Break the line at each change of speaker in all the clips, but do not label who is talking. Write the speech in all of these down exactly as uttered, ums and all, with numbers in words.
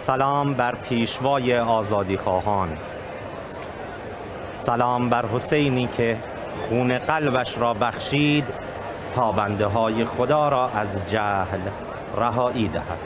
سلام بر پیشوای آزادی خواهان، سلام بر حسینی که خون قلبش را بخشید تا بنده های خدا را از جهل رهایی دهد.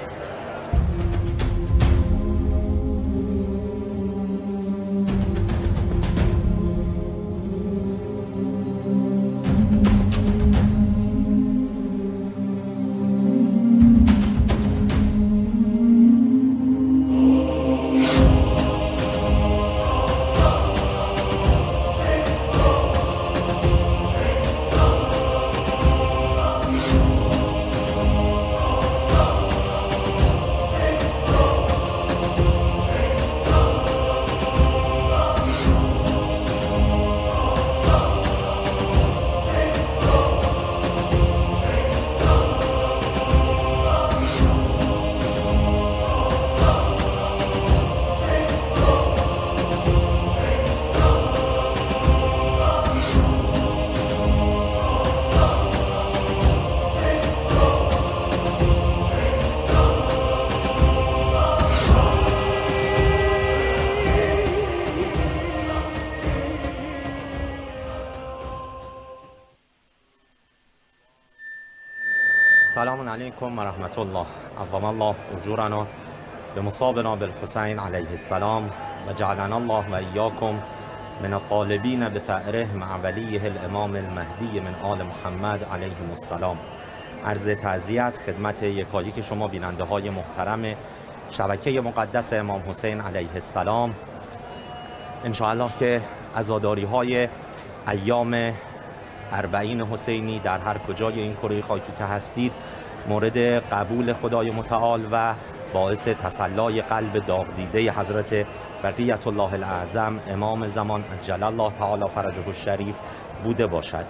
سلام علیکم و رحمت الله. عظم الله اجورنا بمصابنا بالحسین علیه السلام و جعلنا الله و ایاکم من الطالبین بثأره مع ولیه الامام المهدی من آل محمد علیه السلام. عرض تعزیت خدمت یکایک شما بیننده های محترم شبکه مقدس امام حسین علیه السلام. انشاءالله که عزاداری های ایام اربعین حسینی در هر کجای این کره خاکی که هستید مورد قبول خدای متعال و باعث تسلای قلب داغ دیده حضرت بقیت الله الاعظم امام زمان عجل الله تعالی فرجه الشریف بوده باشد.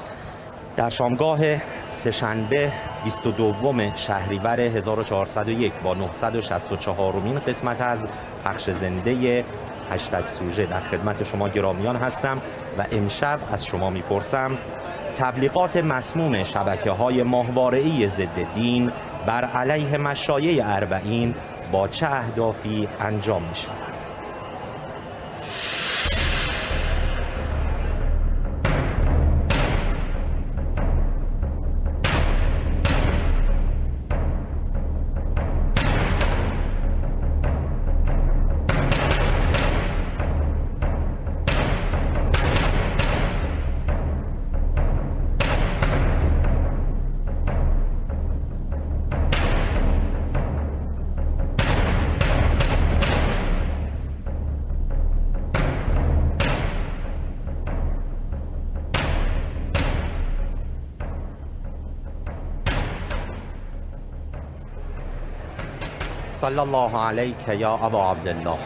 در شامگاه سه‌شنبه بیست و دوم شهریور هزار و چهارصد و یک با نهصد و شصت و چهارمین قسمت از پخش زنده هشتگ سوژه در خدمت شما گرامیان هستم و امشب از شما میپرسم تبلیغات مسموم شبکه‌های ماهواره‌ای ضد دین بر علیه مشایع اربعین با چه اهدافی انجام می‌شود؟ صلی الله علیک یا ابا عبدالله.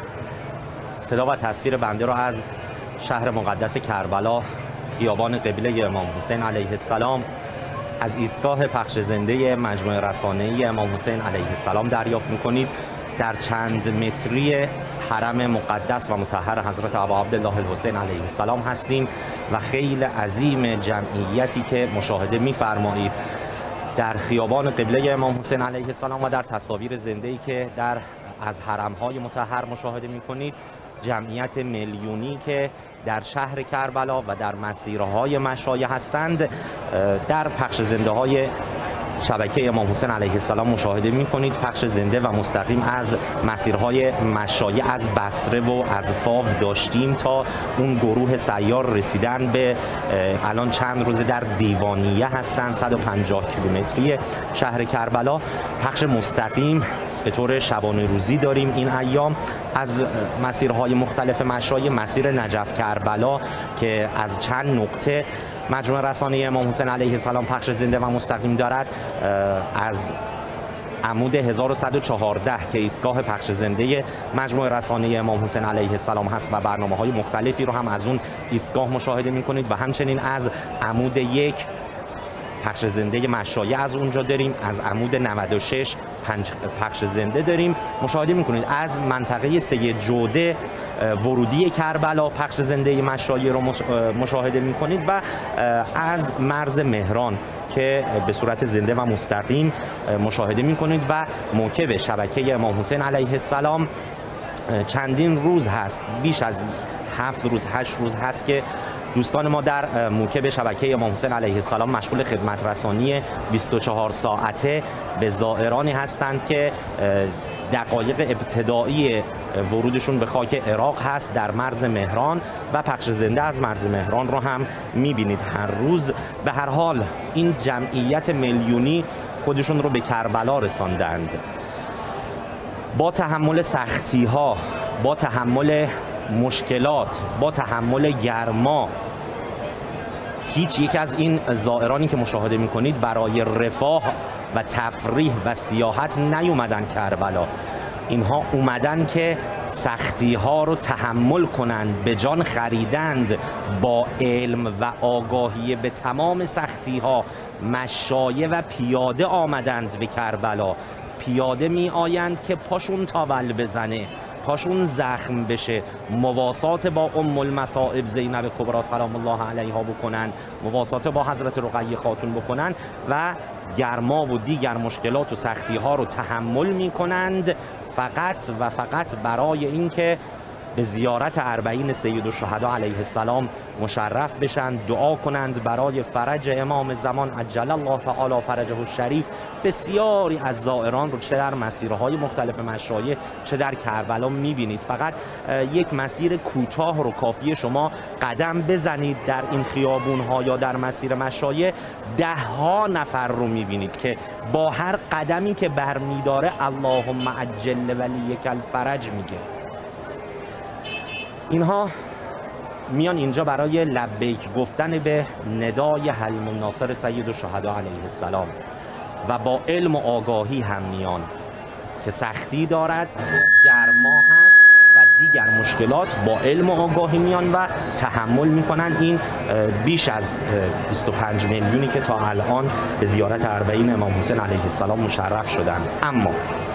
صدا و تصویر بنده را از شهر مقدس کربلا، خیابان قبله امام حسین علیه السلام، از ایستگاه پخش زنده مجموعه رسانه‌ای امام حسین علیه السلام دریافت می‌کنید. در چند متری حرم مقدس و مطهر حضرت ابا عبدالله الحسین علیه السلام هستیم و خیلی عظیم جمعیتی که مشاهده می‌فرمایید در خیابان قبله امام حسین علیه السلام و در تصاویر زنده‌ای که در از حرم‌های مطهر مشاهده می‌کنید، جمعیت میلیونی که در شهر کربلا و در مسیرهای مشایع هستند در پخش زنده‌های شبکه امام حسین علیه السلام مشاهده می‌کنید. پخش زنده و مستقیم از مسیرهای مشایع از بصره و از فاو داشتیم تا اون گروه سیار رسیدن به الان چند روز در دیوانیه هستند، صد و پنجاه کیلومتری شهر کربلا. پخش مستقیم به طور شبانه روزی داریم این ایام از مسیرهای مختلف مشایع. مسیر نجف کربلا که از چند نقطه مجموعه رسانه امام حسین علیه السلام پخش زنده و مستقیم دارد، از عمود هزار و صد و چهارده که ایستگاه پخش زنده مجموعه رسانه امام حسین علیه السلام هست و برنامه‌های مختلفی رو هم از اون ایستگاه مشاهده می‌کنید و همچنین از عمود یک پخش زنده مشایع از اونجا داریم، از عمود نود و شش پخش زنده داریم مشاهده میکنید. از منطقه سید جوده ورودی کربلا پخش زنده مشایع رو مشاهده میکنید و از مرز مهران که به صورت زنده و مستقیم مشاهده میکنید و موکب شبکه امام حسین علیه السلام چندین روز هست، بیش از هفت روز هشت روز هست که دوستان ما در موکب شبکه امام حسین علیه السلام مشغول خدمت رسانی بیست و چهار ساعته به زائرانی هستند که دقایق ابتدایی ورودشون به خاک عراق هست در مرز مهران و پخش زنده از مرز مهران رو هم میبینید هر روز. به هر حال این جمعیت میلیونی خودشون رو به کربلا رساندند، با تحمل سختی ها، با تحمل مشکلات، با تحمل گرما. هیچ یک از این زائرانی که مشاهده میکنید برای رفاه و تفریح و سیاحت نیومدن کربلا، اینها اومدن که سختی ها رو تحمل کنند، به جان خریدند، با علم و آگاهی به تمام سختی ها مشایه و پیاده آمدند به کربلا. پیاده می آیند که پاشون تاول بزنه، پاشون زخم بشه، مواسات با ام المصائب زینب کبری سلام الله علیها بکنن، مواسات با حضرت رقیه خاتون بکنن و گرما و دیگر مشکلات و سختی ها رو تحمل می کنند، فقط و فقط برای اینکه به زیارت اربعین سید الشهدا علیه السلام مشرف بشن، دعا کنند برای فرج امام زمان عجل الله تعالی فرجه الشریف. بسیاری از زائران رو چه در مسیرهای مختلف مشایع چه در کربلا میبینید. فقط یک مسیر کوتاه رو کافیه شما قدم بزنید در این خیابونها یا در مسیر مشایع، ده ها نفر رو میبینید که با هر قدمی که برمیداره اللهم عجل ولیک الفرج میگه. اینها میان اینجا برای لبیک گفتن به ندای حلیم الناصر سید الشهدا علیه السلام و با علم و آگاهی هم میان که سختی دارد، گرما هست و دیگر مشکلات، با علم و آگاهی میان و تحمل میکنن. این بیش از بیست و پنج میلیونی که تا الان به زیارت اربعین امام حسین علیه السلام مشرف شدند. اما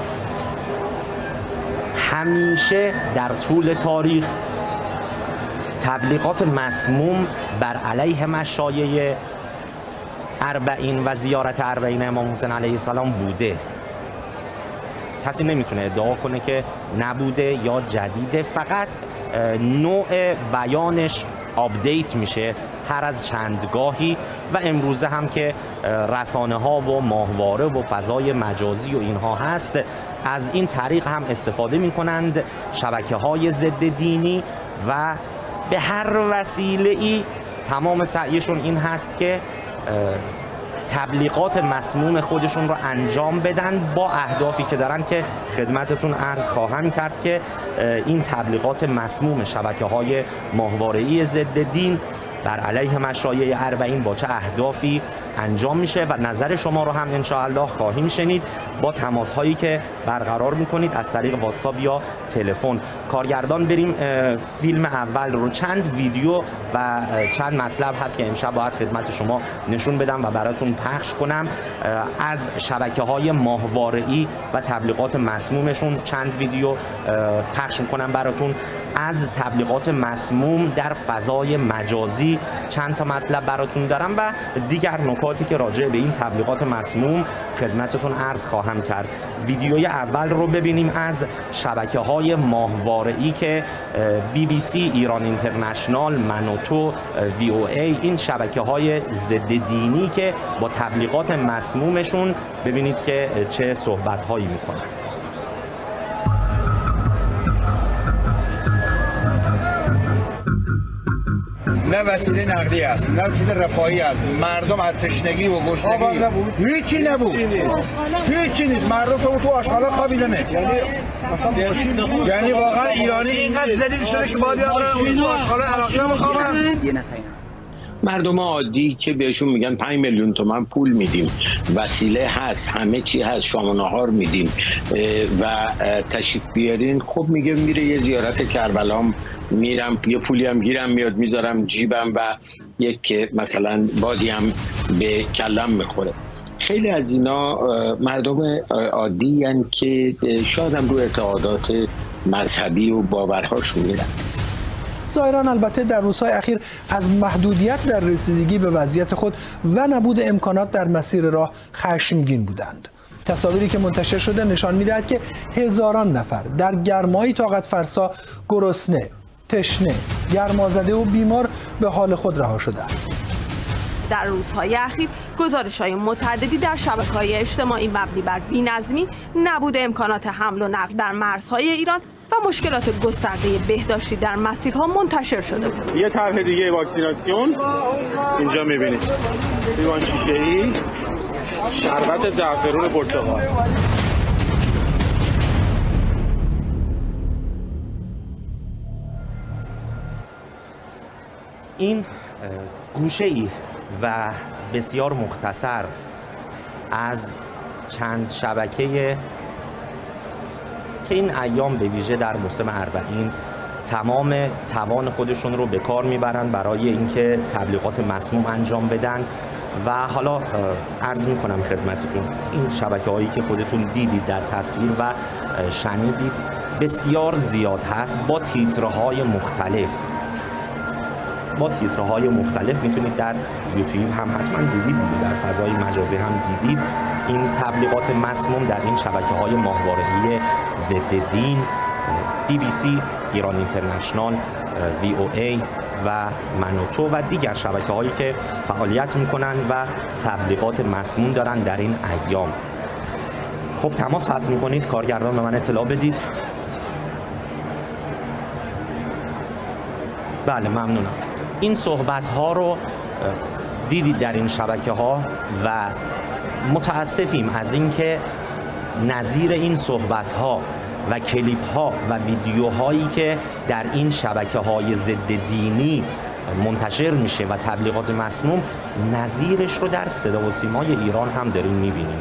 همیشه در طول تاریخ تبلیغات مسموم بر علیه مشایع اربعین و زیارت اربعین امام حسین علیه السلام بوده. کسی نمیتونه ادعا کنه که نبوده یا جدیده، فقط نوع بیانش آپدیت میشه هر از چندگاهی و امروزه هم که رسانه ها و ماهواره و فضای مجازی و اینها هست، از این طریق هم استفاده میکنند شبکه های ضد دینی و به هر وسیله ای تمام سعیشون این هست که تبلیغات مسموم خودشون رو انجام بدن با اهدافی که دارن که خدمتتون عرض خواهم کرد که این تبلیغات مسموم شبکه های ماهواره‌ای ضد دین بر علیه مشایع اربعین با چه اهدافی انجام میشه و نظر شما رو هم انشاءالله خواهیم شنید با تماس هایی که برقرار میکنید از طریق واتساپ یا تلفن. کارگردان بریم فیلم اول رو، چند ویدیو و چند مطلب هست که امشب باید خدمت شما نشون بدم و براتون پخش کنم از شبکه های ماهواره‌ای و تبلیغات مسمومشون. چند ویدیو پخش میکنم براتون از تبلیغات مسموم در فضای مجازی. چند تا مطلب براتون دارم و دیگر نکاتی که راجع به این تبلیغات مسموم خدمتتون عرض خواهم کرد. ویدیوی اول رو ببینیم از شبکه های ماهواره‌ای که بی بی سی، ایران اینترنشنال، من و تو، وی او ای، این شبکه های ضد دینی که با تبلیغات مسمومشون ببینید که چه صحبت هایی میکنن.
نه وسیله نقدی است، نه چیز رفاهی است. مردم از تشنگی و گشنگی هیچی نبود، هیچی نیست. مردم تو تو آشغالا خوابیدنه. یعنی یعنی واقعا ایرانی اینقدر ذلیل شده که باید تو آشغالا عراقی بخوابن.
مردم عادی که بهشون میگن پنج میلیون تومان پول میدیم، وسیله هست، همه چی هست، شام و نهار میدیم و تشریف بیارین، خب میگه میره یه زیارت کربلا میرم، یه پولی هم گیرم میاد میذارم جیبم و یک مثلا بادی هم به کلم میخوره. خیلی از اینا مردم عادی هن که شاید هم رو اعتقادات مذهبی و باورهاشون میرن.
زائران البته در روزهای اخیر از محدودیت در رسیدگی به وضعیت خود و نبود امکانات در مسیر راه خشمگین بودند. تصاویری که منتشر شده نشان می‌دهد که هزاران نفر در گرمایی طاقت فرسا گرسنه، تشنه، گرمازده و بیمار به حال خود رها شدند.
در روزهای اخیر گزارش‌های متعددی در شبکه‌های اجتماعی مبنی بر بی‌نظمی، نبود امکانات حمل و نقل در مرزهای ایران و مشکلات گسترده بهداشتی در مسیرها منتشر شده بود.
یه طرح دیگه واکسیناسیون اینجا می‌بینید. لیوان شیشه‌ای، شربت زعفرون پرتقال.
این گوشه‌ای و بسیار مختصر از چند شبکه که این ایام به ویژه در موسم اربعین تمام توان خودشون رو به کار میبرن برای اینکه تبلیغات مسموم انجام بدن و حالا عرض میکنم خدمتتون این شبکه هایی که خودتون دیدید در تصویر و شنیدید بسیار زیاد هست با تیترهای مختلف با تیترهای مختلف میتونید در یوتیوب هم حتما دیدید دیدید در فضای مجازی هم دیدید این تبلیغات مسموم در این شبکه های ماهواره‌ای ضد دین، بی بی سی، ایران اینترنشنال، وی او ای و منوتو و دیگر شبکه هایی که فعالیت میکنن و تبلیغات مسموم دارن در این ایام. خب تماس فصل میکنید، کارگردان به من اطلاع بدید. بله ممنونم. این صحبت ها رو دیدید در این شبکه ها و متاسفیم از اینکه نظیر این صحبت ها و کلیپ ها و ویدیوهایی که در این شبکه های ضد دینی منتشر میشه و تبلیغات مسموم نظیرش رو در صدا و سیمای ایران هم داریم میبینیم.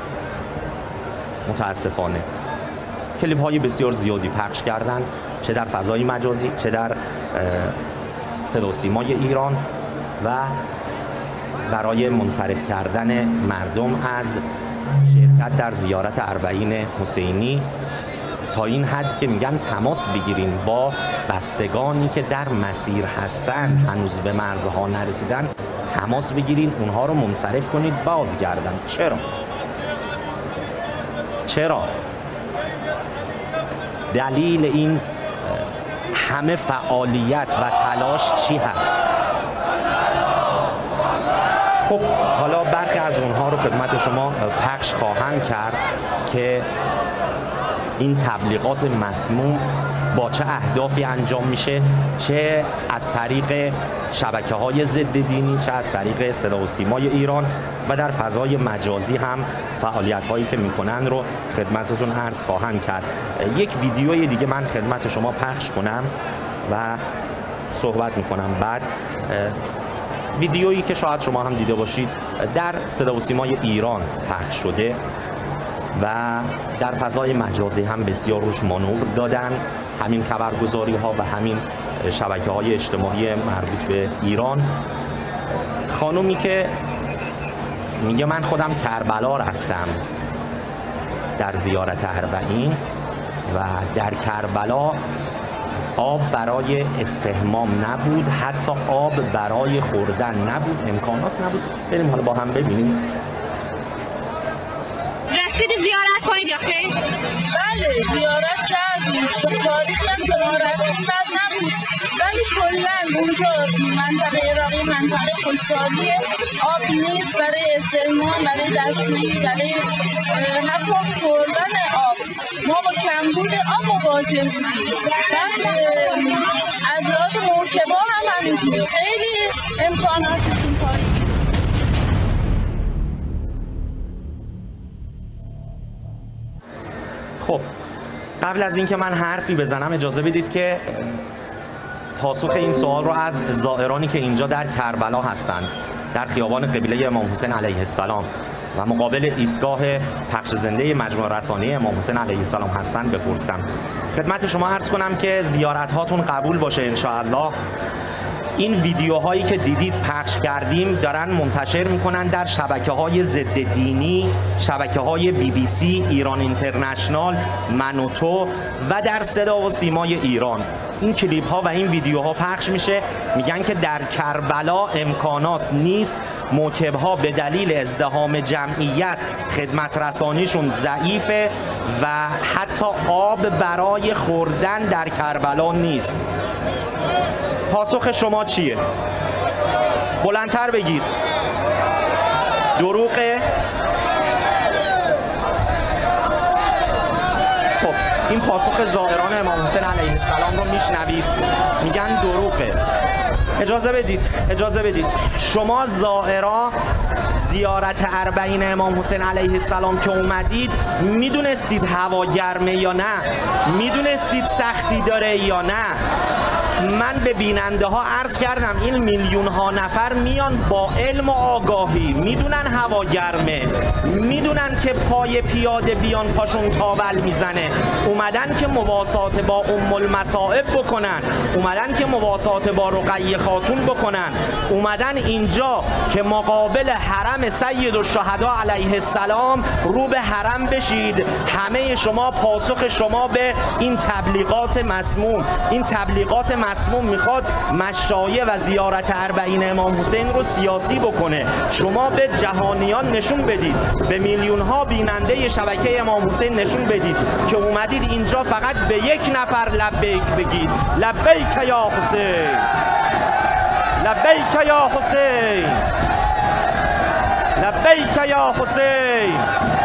متاسفانه کلیپ های بسیار زیادی پخش کردن چه در فضای مجازی چه در صدا و سیمای ایران و برای منصرف کردن مردم از شرکت در زیارت اربعین حسینی تا این حد که میگن تماس بگیرین با بستگانی که در مسیر هستن هنوز به مرزها نرسیدن، تماس بگیرین اونها رو منصرف کنید بازگردن. چرا؟ چرا؟ دلیل این همه فعالیت و تلاش چی هست؟ خب حالا برخی از اونها رو خدمت شما پخش خواهم کرد که این تبلیغات مسموم با چه اهدافی انجام میشه، چه از طریق شبکه های ضد دینی چه از طریق صدا و سیمای ایران و در فضای مجازی هم فعالیت هایی که میکنن رو خدمتتون عرض خواهم کرد. یک ویدیوی دیگه من خدمت شما پخش کنم و صحبت میکنم. بعد ویدیویی که شاید شما هم دیده باشید در صدا و سیمای ایران پخش شده و در فضای مجازی هم بسیار روش مانور دادن همین خبرگزاری ها و همین شبکه های اجتماعی مربوط به ایران. خانومی که میگه من خودم کربلا رفتم در زیارت اربعین و در کربلا آب برای استحمام نبود، حتی آب برای خوردن نبود، امکانات نبود. بریم حالا با هم ببینیم.
رسیدی زیارت کنید یا خیر؟
بله زیارت کردیم، تاریخی هم که ما رفتیم بد نبود، ولی کلن اونجا منطقه عراقی منطقه خشکسالیه، آب نیست برای استحمام، برای دستشویی، برای حتی خوردن آب. ما با کمبود آب مواجه بودیم. از راز مرکبا هم همینجوری خیلی امکاناتشون پایین.
خب قبل از اینکه من حرفی بزنم اجازه بدید که پاسخ این سوال رو از زائرانی که اینجا در کربلا هستند، در خیابان قبله امام حسین علیه السلام و مقابل ایستگاه پخش زنده مجموعه رسانه‌ای امام حسین علیه السلام هستند بپرسم. خدمت شما عرض کنم که زیارت هاتون قبول باشه ان شاء الله. این ویدیوهایی که دیدید پخش کردیم دارن منتشر میکنن در شبکه‌های ضد دینی، شبکه‌های بی بی سی، ایران اینترنشنال، منوتو و در صدا و سیمای ایران. این کلیپ ها و این ویدیوها پخش میشه، میگن که در کربلا امکانات نیست، موکب ها به دلیل ازدحام جمعیت خدمت رسانیشون ضعیفه و حتی آب برای خوردن در کربلا نیست. پاسخ شما چیه؟ بلندتر بگید. دروغه؟ خب این پاسخ زائران امام حسین علیه السلام رو میشنوید، میگن دروغه. اجازه بدید اجازه بدید شما زائرا زیارت اربعین امام حسین علیه السلام که اومدید میدونستید هوا گرمه یا نه؟ میدونستید سختی داره یا نه؟ من به بیننده ها عرض کردم این میلیون ها نفر میان با علم و آگاهی، میدونن هوا گرمه، میدونن که پای پیاده بیان پاشون تاول میزنه، اومدن که مواسات با ام المصائب بکنن، اومدن که مواسات با رقیه خاتون بکنن، اومدن اینجا که مقابل حرم سید الشهدا علیه السلام رو به حرم بشید. همه شما پاسخ شما به این تبلیغات مسموم، این تبلیغات مسموم میخواد مشایع و زیارت اربعین امام حسین رو سیاسی بکنه. شما به جهانیان نشون بدید، به میلیون ها بیننده شبکه امام حسین نشون بدید که اومدید اینجا فقط به یک نفر لبیک بگید، لبیک یا حسین، لبیک یا حسین، لبیک یا حسین.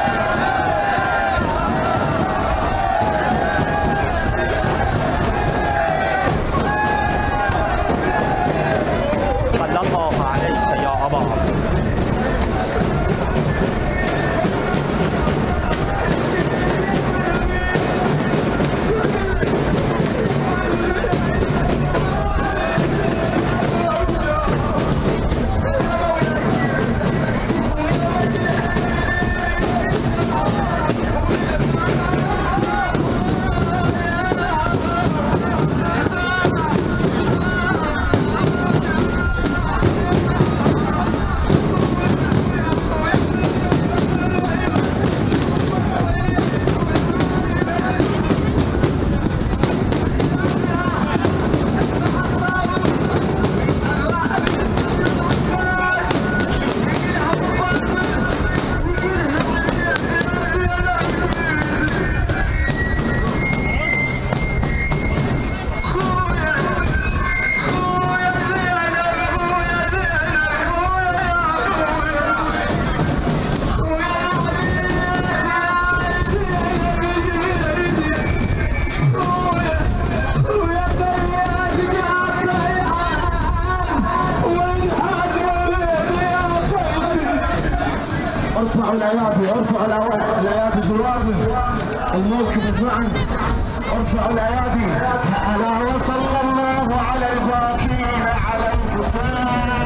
ارفعوا الايادي، ارفعوا الايادي زوارنا الموكب معا، ارفعوا الايادي. الا وصلى الله على الباكين على الحسين،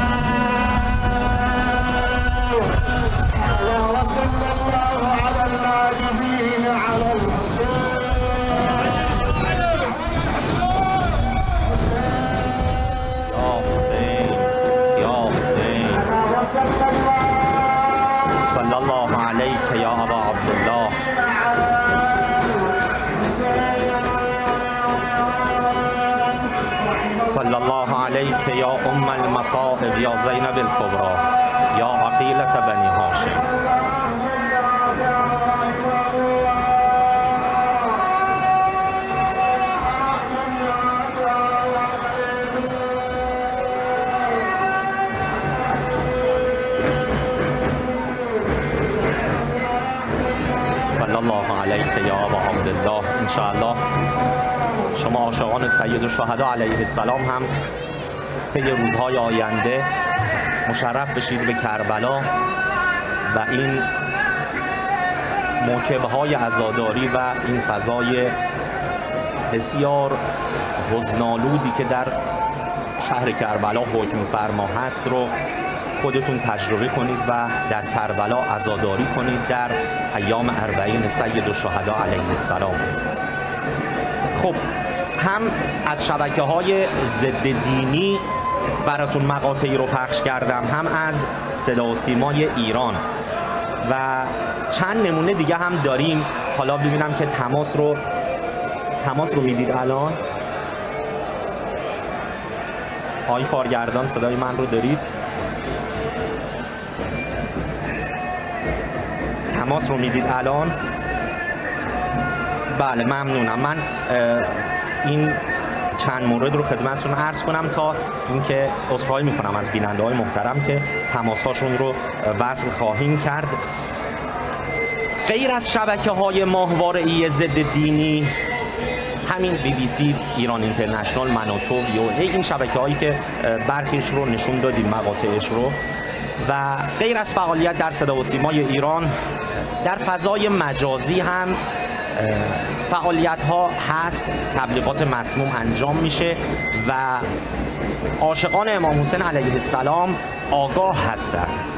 الا وصلى الله على الناجحين على الحسين.
صلى الله عليك يا أبا عبد الله. صلى الله عليك يا أم المصائب يا زينب الكبرى يا عقيلة بني هاشم. الله علیک یا ابا عبدالله. انشاءالله شما عاشقان سید الشهدا علیه السلام هم طی روزهای آینده مشرف بشید به کربلا و این موکب‌های عزاداری و این فضای بسیار حزن‌آلودی که در شهر کربلا حکم فرما هست رو خودتون تجربه کنید و در کربلا عزاداری کنید در ایام اربعین سید الشهدا علیه السلام. خب هم از شبکه‌های ضد دینی براتون مقاطعی رو پخش کردم، هم از صدا و سیمای ایران و چند نمونه دیگه هم داریم. حالا ببینم که تماس رو تماس رو میدید الان. آقای کارگردان صدای من رو دارید؟ تماس رو میدید الان؟ بله ممنونم. من این چند مورد رو خدمتتون عرض کنم تا اینکه عذرخواهی میکنم از بیننده‌های محترم که تماس‌هاشون رو وصل خواهیم کرد. غیر از شبکه‌های ماهواره‌ای ضد دینی، همین بی بی سی، ایران اینترنشنال، منوتو، وی او ای، این شبکه‌هایی که برخیش رو نشون دادیم مقاطعش رو، و غیر از فعالیت در صدا و سیمای ایران، در فضای مجازی هم فعالیت ها هست، تبلیغات مسموم انجام میشه و عاشقان امام حسین علیه السلام آگاه هستند،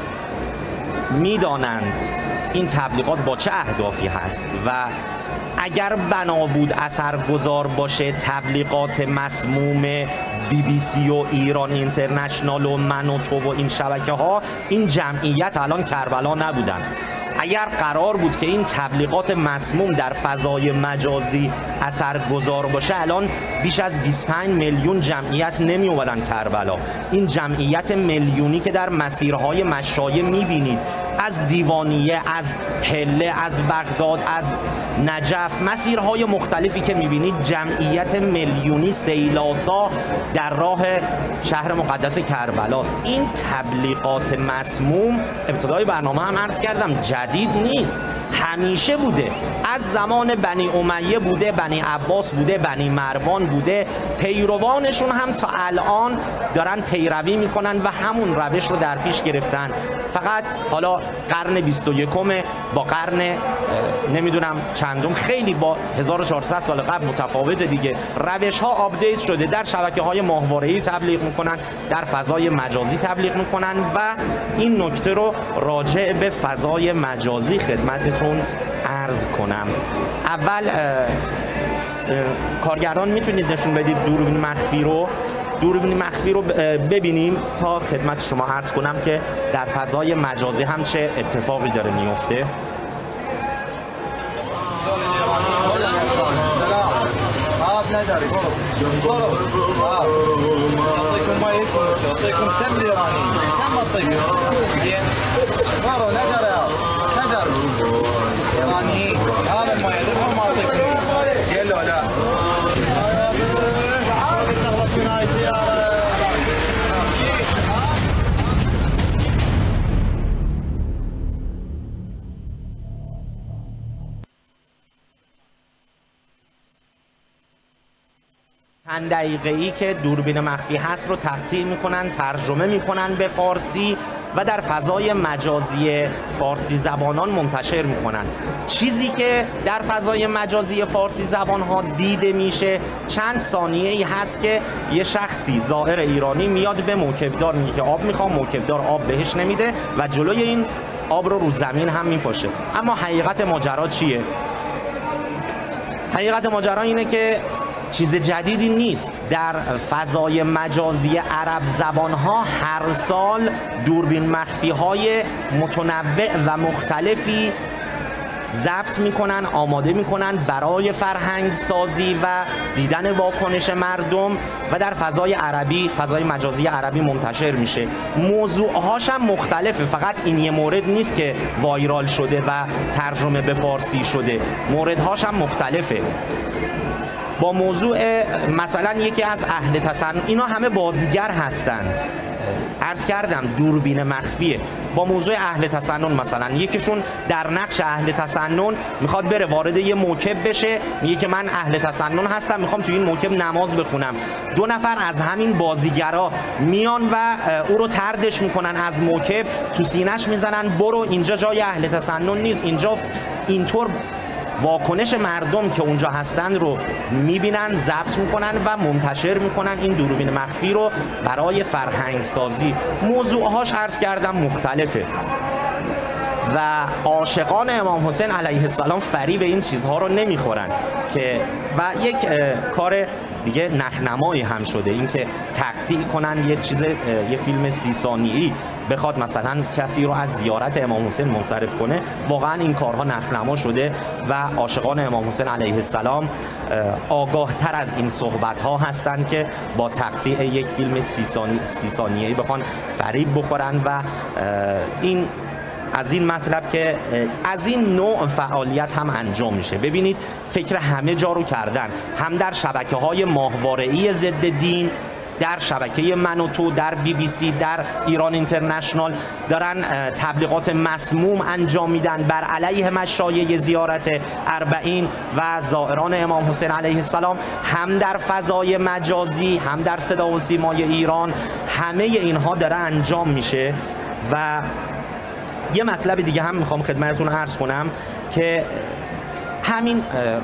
میدانند این تبلیغات با چه اهدافی هست و اگر بنا بود اثرگذار باشه تبلیغات مسموم بی بی سی و ایران اینترنشنال و منوتو و این شبکه ها، این جمعیت الان کربلا نبودن. اگر قرار بود که این تبلیغات مسموم در فضای مجازی اثرگذار باشه، الان بیش از بیست و پنج میلیون جمعیت نمی اومدن کربلا. این جمعیت میلیونی که در مسیرهای مشایع میبینید، از دیوانیه، از حله، از بغداد، از نجف، مسیرهای مختلفی که میبینید، جمعیت میلیونی سیلاسا در راه شهر مقدس کربلاست. این تبلیغات مسموم، ابتدای برنامه هم عرض کردم، جدید نیست، همیشه بوده، از زمان بنی امیه بوده، بنی عباس بوده، بنی مروان بوده، پیروانشون هم تا الان دارن پیروی میکنن و همون روش رو در پیش گرفتن. فقط حالا قرن بیست و یکم با قرن نمیدونم چندم خیلی با هزار و چهارصد سال قبل متفاوت دیگه. روش ها آپدیت شده، در شبکه های ماهواره‌ای تبلیغ میکنن، در فضای مجازی تبلیغ میکنن و این نکته رو راجع به فضای مجازی خدمتتون عرض کنم. اول کارگردان میتونید نشون بدید دوربین مخفی رو دوربین مخفی رو ببینیم تا خدمت شما عرض کنم که در فضای مجازی هم چه اتفاقی داره میفته. چند دقیقه‌ای که دوربین مخفی هست رو تقطیع میکنن، ترجمه میکنن به فارسی و در فضای مجازی فارسی زبانان منتشر میکنن. چیزی که در فضای مجازی فارسی زبان ها دیده میشه، چند ثانیه ای هست که یه شخصی زائر ایرانی میاد به موکبدار میگه که آب میخوام، موکبدار آب بهش نمیده و جلوی این آب رو رو زمین هم میپاشه. اما حقیقت ماجرا چیه؟ حقیقت ماجرا اینه که چیز جدیدی نیست. در فضای مجازی عرب زبان ها هر سال دوربین مخفی های متنوع و مختلفی ضبط میکنن، آماده میکنن برای فرهنگ سازی و دیدن واکنش مردم و در فضای عربی، فضای مجازی عربی منتشر میشه. موضوعهاش هم مختلفه، فقط این یه مورد نیست که وایرال شده و ترجمه به فارسی شده، موردهاش هم مختلفه. با موضوع مثلا یکی از اهل تسنن، اینا همه بازیگر هستند، عرض کردم دوربین مخفیه. با موضوع اهل تسنن مثلا یکیشون در نقش اهل تسنن میخواد بره وارد یه موکب بشه، میگه که من اهل تسنن هستم، میخوام تو این موکب نماز بخونم. دو نفر از همین بازیگرا میان و او رو طردش میکنن از موکب، تو سینه‌اش میزنن برو اینجا جای اهل تسنن نیست، اینجا اینطور. واکنش مردم که اونجا هستند رو میبینن، ضبط میکنن و منتشر میکنن این دوربین مخفی رو برای فرهنگ سازی. موضوعهاش عرض کردم مختلفه و عاشقان امام حسین علیه السلام فریب این چیزها رو نمیخورن که و یک کار دیگه نخنمایی هم شده، اینکه تقطیع کنن یه چیز یه فیلم سی ثانیه‌ای بخواد مثلا کسی رو از زیارت امام حسین منصرف کنه. واقعا این کارها نخنما شده و عاشقان امام حسین علیه السلام آگاه تر از این صحبت ها هستند که با تقطیع یک فیلم سی ثانیه‌ای بخوان فریب بخورن و این از این مطلب که از این نوع فعالیت هم انجام میشه. ببینید فکر همه جا رو کردن، هم در شبکه‌های ماهواره‌ای ضد دین، در شبکه من و تو، در بی بی سی، در ایران اینترنشنال دارن تبلیغات مسموم انجام میدن بر علیه مشایع زیارت اربعین و زائران امام حسین علیه السلام، هم در فضای مجازی هم در صدا و سیمای ایران. همه اینها داره انجام میشه. و یه مطلب دیگه هم میخوام خدمتتون عرض کنم که همین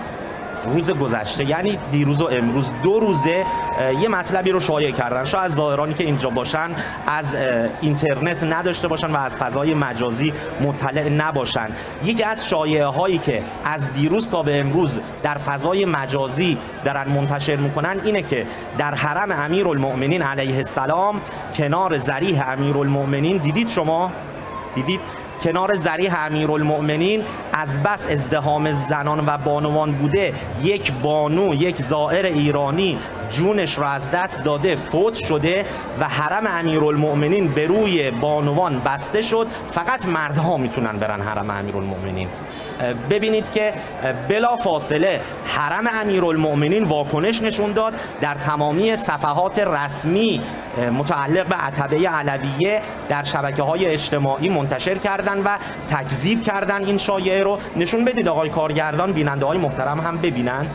روز گذشته، یعنی دیروز و امروز، دو روزه یه مطلبی رو شایع کردن. شاید زائرانی که اینجا باشن از اینترنت نداشته باشن و از فضای مجازی مطلع نباشن. یکی از شایعه هایی که از دیروز تا به امروز در فضای مجازی دارن منتشر میکنن اینه که در حرم امیرالمؤمنین علیه السلام کنار ضریح امیرالمؤمنین، دیدید شما؟ دیدید؟ کنار ضریح امیرالمؤمنین از بس ازدحام زنان و بانوان بوده، یک بانو، یک زائر ایرانی جونش را از دست داده، فوت شده و حرم امیرالمؤمنین به روی بانوان بسته شد. فقط مردها میتونن برن حرم امیرالمؤمنین. ببینید که بلا فاصله حرم امیرالمؤمنین واکنش نشون داد، در تمامی صفحات رسمی متعلق به عتبه علویه در شبکه‌های اجتماعی منتشر کردن و تکذیب کردن این شایعه رو. نشون بدید آقای کارگردان، بیننده های محترم هم ببینن.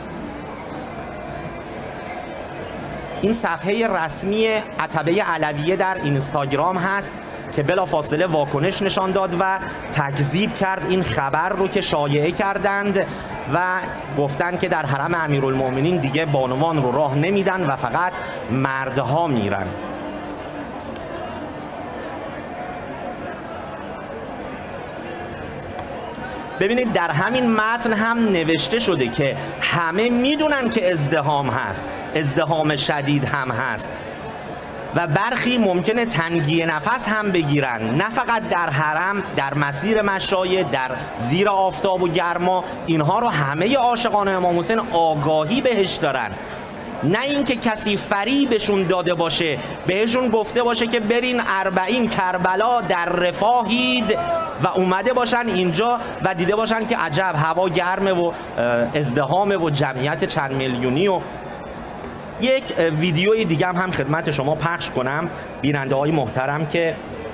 این صفحه رسمی عتبه علویه در اینستاگرام هست که بلافاصله واکنش نشان داد و تکذیب کرد این خبر رو که شایعه کردند و گفتن که در حرم امیرالمؤمنین دیگه بانوان رو راه نمیدن و فقط مردها میرن. ببینید در همین متن هم نوشته شده که همه میدونن که ازدحام هست، ازدحام شدید هم هست و برخی ممکنه تنگی نفس هم بگیرن، نه فقط در حرم، در مسیر مشایع، در زیر آفتاب و گرما. اینها رو همه عاشقان امام حسین آگاهی بهش دارن، نه اینکه کسی فریبشون داده باشه، بهشون گفته باشه که برین اربعین کربلا در رفاهید و اومده باشن اینجا و دیده باشن که عجب هوا گرمه و ازدحامه و جمعیت چند میلیونی. و یک ویدیوی دیگه هم خدمت شما پخش کنم بیننده های محترم که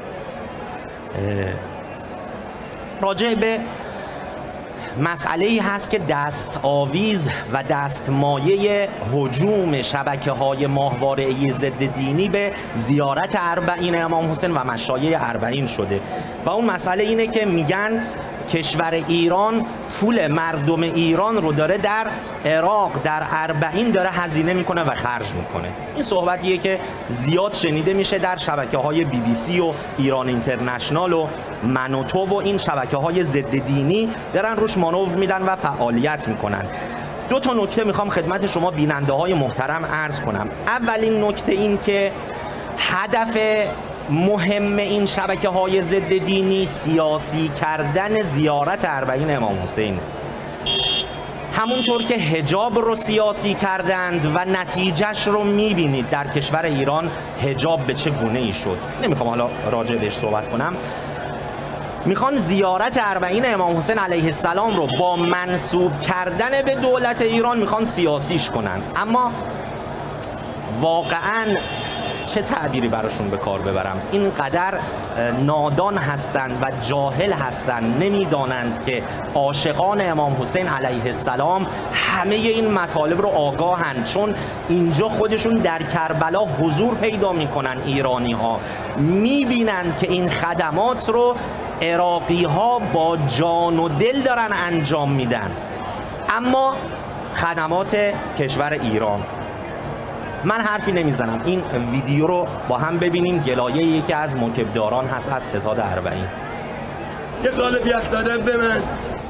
راجع به مسئله ای هست که دست آویز و دستمایه هجوم شبکه های ماهواره‌ای ضد دینی به زیارت اربعین امام حسین و مشایع اربعین شده. و اون مسئله اینه که میگن کشور ایران پول مردم ایران رو داره در عراق، در اربعین داره هزینه میکنه و خرج میکنه. این صحبتیه که زیاد شنیده میشه در شبکه های بی بی سی و ایران اینترنشنال و من و تو و این شبکه های ضد دینی دارن روش مانور میدن و فعالیت میکنن. دو تا نکته میخوام خدمت شما بیننده های محترم عرض کنم. اولین نکته این که هدف مهم این شبکه های ضد دینی سیاسی کردن زیارت اربعین امام حسین، همونطور که حجاب رو سیاسی کردند و نتیجهش رو میبینید در کشور ایران حجاب به چه گونه ای شد. نمیخوام حالا راجع بهش صحبت کنم. میخوان زیارت اربعین امام حسین علیه السلام رو با منسوب کردن به دولت ایران میخوان سیاسیش کنن، اما واقعاً چه تعبیری براشون به کار ببرم، اینقدر نادان هستند و جاهل هستند، نمیدانند که عاشقان امام حسین علیه السلام همه این مطالب رو آگاهند، چون اینجا خودشون در کربلا حضور پیدا میکنن. ایرانی ها میبینند که این خدمات رو عراقی ها با جان و دل دارن انجام میدن. اما خدمات کشور ایران، من حرفی نمیزنم، این ویدیو رو با هم ببینیم. گلایه یکی از موکبداران هست از ستاد اربعین.
یه قالب یخ دادن به من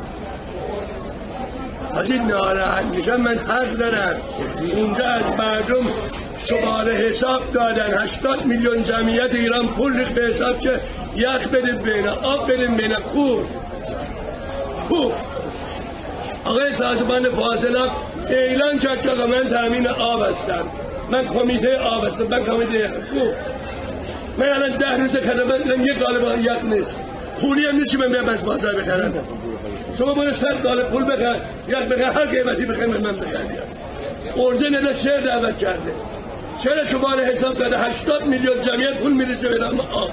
از این ناراحت میشم. من حق دارم. اونجا از مردم شماره حساب دادن، هشتاد میلیون جمعیت ایران پول ریخت به حساب که یخ بدید بینه، آب بدید بینه. خوب خوب آقای سازمان فاضلاب اعلان کرد که من تامین آب هستم، من کمیته آب هستم، من کمیته خوب. من الان ده روز خدمت یک قالب یخ نیست، پولی هم نیست که من بیام از بازار بخرم. شما باید صد قالب پول بخر، یک بخر، هر قیمتی بخر من بخرم. ارزه نده چه دعوت کرده؟ چرا شماره حساب کرده هشتاد میلیون جمعیت پول میریزه به نام آب؟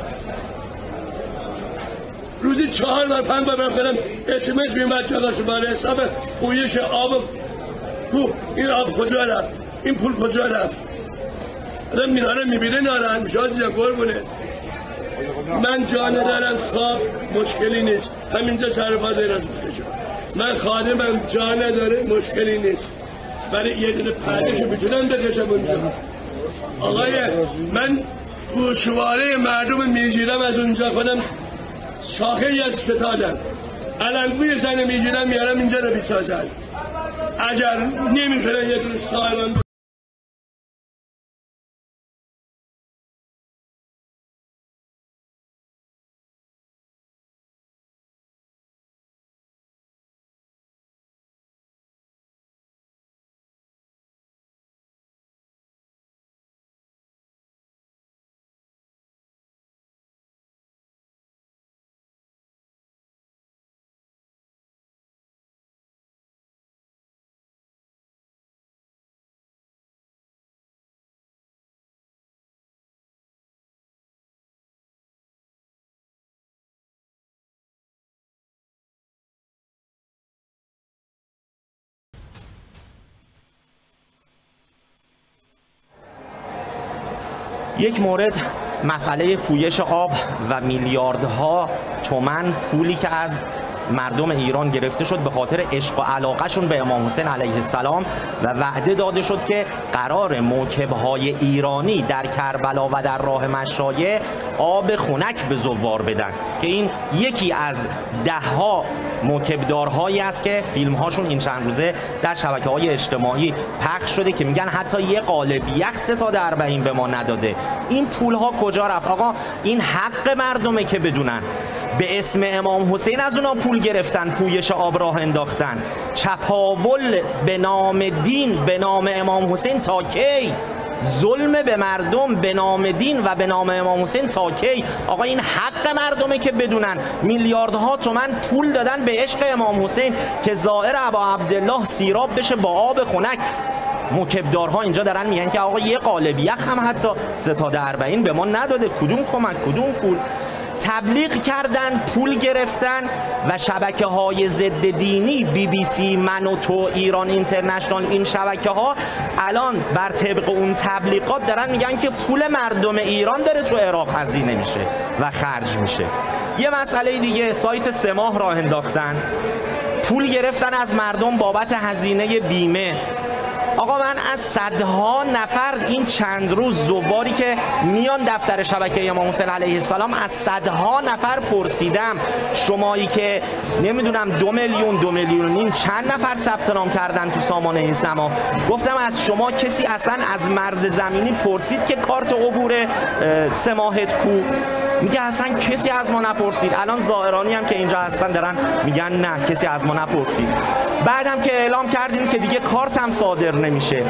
روزی چهار بار پنج بار برم کنم اس ام اس میومد که آقا شماره حساب پویش آب کو، این آب کجا رفت؟ این پول کجا رفت؟ آدم میناره میبینه ناراحت میشه. عزیزم قربونه من جانه دارم، خواب مشکلی نیست، همینجا سر پا دیرم بکشم. من خادمم، جانه داره، مشکلی نیست، برای یه دونه پردهشو میتونم بکشم اونجا. آقای من گوشواره مردم میگیرم، از اونجا خودم شاخه از ستادم، علنگوی زن میگیرم میارم اینجا رو بیسازن. اگر نمیتونن یه دونه سایمان
یک مورد مسئله پویش آب و میلیاردها تومان پولی که از مردم ایران گرفته شد به خاطر عشق و علاقهشون به امام حسین علیه السلام و وعده داده شد که قرار موکبهای ایرانی در کربلا و در راه مشایع آب خنک به زوار بدن، که این یکی از دهها موکبدارهایی است که فیلمهاشون این چند روزه در شبکه‌های اجتماعی پخش شده که میگن حتی یه قالب یخ ستاد اربعین به ما نداده. این پولها کجا رفت؟ آقا این حق مردمه که بدونن. به اسم امام حسین از اونا پول گرفتن، پویش آب راه انداختن. چپاول به نام دین، به نام امام حسین تا کی؟ ظلم به مردم به نام دین و به نام امام حسین تا کی؟ آقا این حق مردمه که بدونن. میلیاردها تومان پول دادن به عشق امام حسین که زائر ابا عبدالله سیراب بشه با آب خنک. موکبدارها اینجا دارن میگن که آقا یه قالب یخ هم حتی ستاد اربعین به ما نداده. کدوم کمک، کدوم پول؟ تبلیغ کردن، پول گرفتن و شبکه های ضد دینی، بی بی سی، من و تو، ایران اینترنشنال، این شبکه ها الان بر طبق اون تبلیغات دارن میگن که پول مردم ایران داره تو عراق هزینه میشه و خرج میشه. یه مسئله دیگه، سایت سه ماه راه انداختن، پول گرفتن از مردم بابت هزینه بیمه. آقا من از صدها نفر این چند روز زواری که میان دفتر شبکه امام حسین علیه السلام، از صدها نفر پرسیدم شمایی که نمیدونم دو میلیون دو میلیون این چند نفر ثبت نام کردن تو سامان این سما، گفتم از شما کسی اصلا از مرز زمینی پرسید که کارت عبور سه ماهت کو؟ میگه اصلا کسی از ما نپرسید. الان زائرانی هم که اینجا هستن دارن میگن نه کسی از ما نپرسید. بعدم که اعلام کردیم که دیگه کارت هم صادر نمیشه.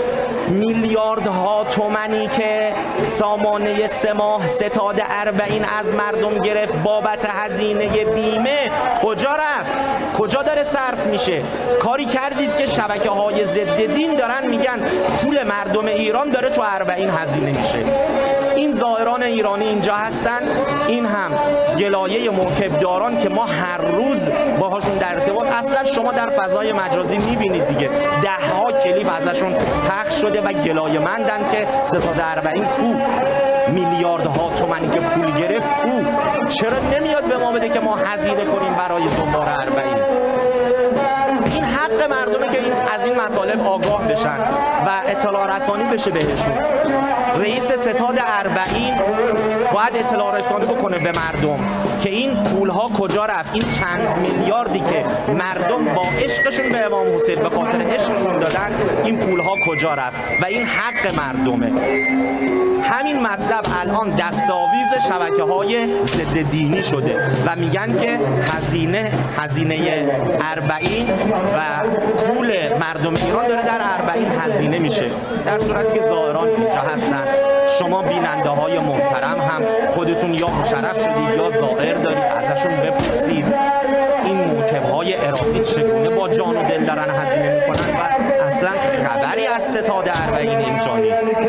میلیاردها تومانی که سامانه سه ماه ستاد اربعین از مردم گرفت بابت هزینه بیمه کجا رفت؟ کجا داره صرف میشه؟ کاری کردید که شبکه های ضد دین دارن میگن پول مردم ایران داره تو اربعین هزینه میشه. این زائران ایرانی اینجا هستن، این هم گلایه موکبداران که ما هر روز باهاشون در ارتباط، اصلا شما در فضای مجازی میبینید دیگه ده ها کلیپ ازشون پخش شده و گلایه مندن که ستاد اربعین کو؟ میلیاردها تومانی که پول گرفت کو؟ چرا نمیاد به ما بده که ما هزینه کنیم برای زوار اربعین؟ این حق مردمه که این از این مطالب آگاه بشن و اطلاع رسانی بشه بهشون. رئیس ستاد اربعین باید اطلاع رسانی بکنه به مردم که این پولها کجا رفت، این چند میلیاردی که مردم با عشقشون به امام حسین به خاطر عشقشون دادن، این پولها کجا رفت و این حق مردمه. همین مطلب الان دستاویز شبکه‌های ضد دینی شده و میگن که هزینه هزینه اربعین و پول مردم ایران داره در اربعین هزینه میشه، در صورتی که زائران اینجا هستن. شما بیننده های محترم هم خودتون یا مشرف شدید یا زائر دارید، ازشون بپرسید این موکب‌های عراقی چگونه با جان و دل دارن هزینه میکنن و اصلا خبری از ستاد اربعین اینجا نیست.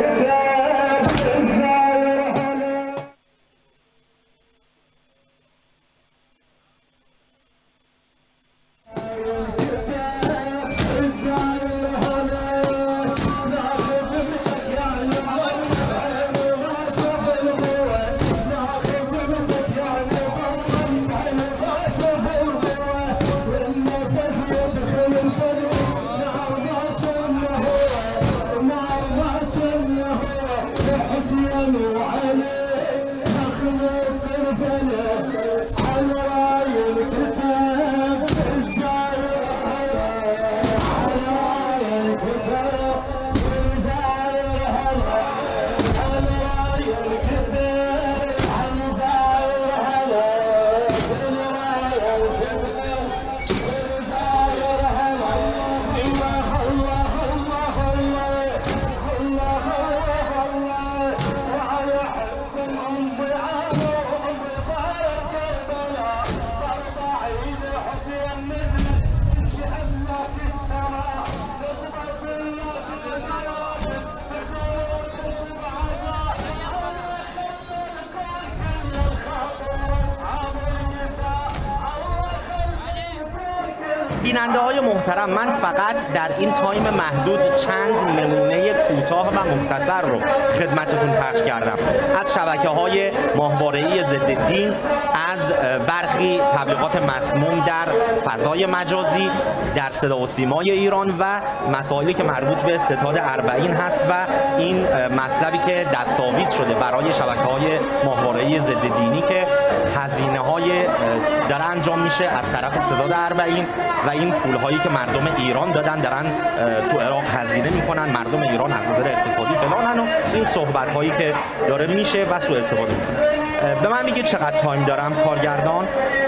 بیننده های محترم، من فقط در این تایم محدود چند نمونه کوتاه و مختصر رو خدمتتون پخش کردم از شبکه‌های ماهواره‌ای ضد دین، از برخی تبلیغات مسموم در فضای مجازی در صدا و سیمای ایران و مسائلی که مربوط به ستاد اربعین هست و این مطلبی که دستاویز شده برای شبکه‌های ماهواره‌ای ضد دینی که هزینه‌های داره انجام میشه از طرف ستاد اربعین و این پول‌هایی که مردم ایران دادن دارن تو عراق هزینه میکنن، مردم ایران از نظر اقتصادی فلانن و این صحبت‌هایی که داره میشه و سوء استفاده میکنن. به من میگه چقدر تایم دارم کارگردان؟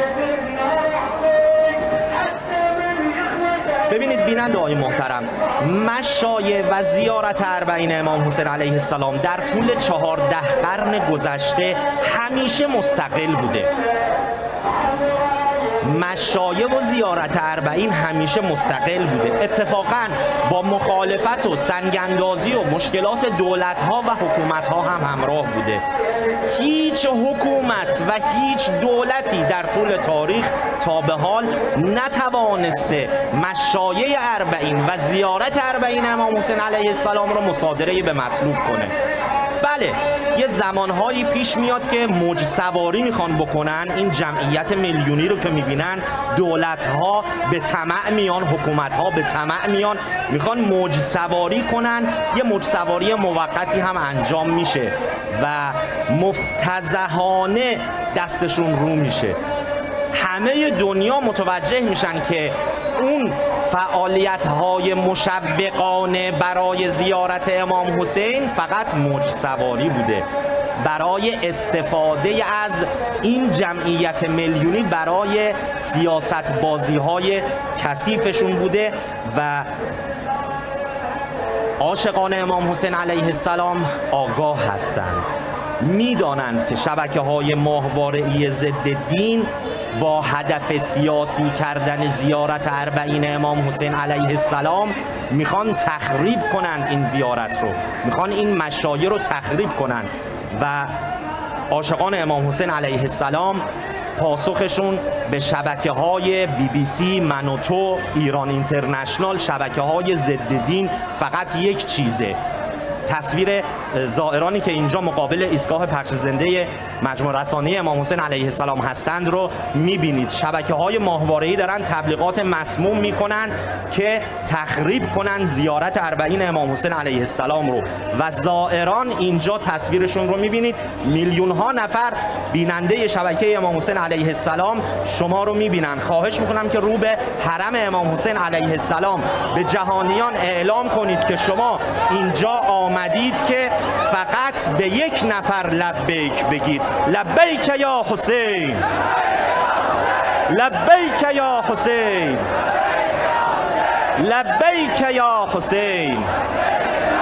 ببینید بیننده های محترم، مشایع و زیارت اربعین امام حسین علیه السلام در طول چهارده قرن گذشته همیشه مستقل بوده. مشایع و زیارت اربعین همیشه مستقل بوده. اتفاقا با مخالفت و سنگاندازی و مشکلات دولت‌ها و حکومت‌ها هم همراه بوده. هیچ حکومت و هیچ دولتی در طول تاریخ تا به حال نتوانسته مشایع اربعین و زیارت اربعین امام حسین علیه السلام را مصادره به مطلوب کنه. بله، یه زمانهایی پیش میاد که موج سواری میخوان بکنن، این جمعیت میلیونی رو که میبینن دولت‌ها به طمع میان، حکومت‌ها به طمع میان، میخوان موج سواری کنن. یه موج سواری موقتی هم انجام میشه و مفتضحانه دستشون رو میشه. همه دنیا متوجه میشن که اون فعالیت‌های مشوقانه برای زیارت امام حسین فقط موج سواری بوده، برای استفاده از این جمعیت میلیونی برای سیاست بازی‌های کثیفشون بوده و عاشقان امام حسین علیه السلام آگاه هستند، میدانند که شبکه‌های ماهواره‌ای ضد دین با هدف سیاسی کردن زیارت اربعین امام حسین علیه السلام میخوان تخریب کنند این زیارت رو، میخوان این مشایع رو تخریب کنند و عاشقان امام حسین علیه السلام پاسخشون به شبکه‌های بی بی سی، من و تو، ایران اینترنشنال، شبکه‌های ضد دین فقط یک چیزه: تصویر زائرانی که اینجا مقابل ایستگاه پخش زنده مجمع رسانه‌ای امام حسین علیه السلام هستند رو می‌بینید. شبکه‌های ماهواره‌ای دارن تبلیغات مسموم می‌کنن که تخریب کنن زیارت اربعین امام حسین علیه السلام رو و زائران اینجا تصویرشون رو می‌بینید. میلیون‌ها نفر بیننده شبکه امام حسین علیه السلام شما رو می‌بینن. خواهش می‌کنم که رو به حرم امام حسین علیه السلام به جهانیان اعلام کنید که شما اینجا آمدید که فقط به یک نفر لبیک بگید. لبیک یا حسین، لبیک یا حسین، لبیک یا حسین.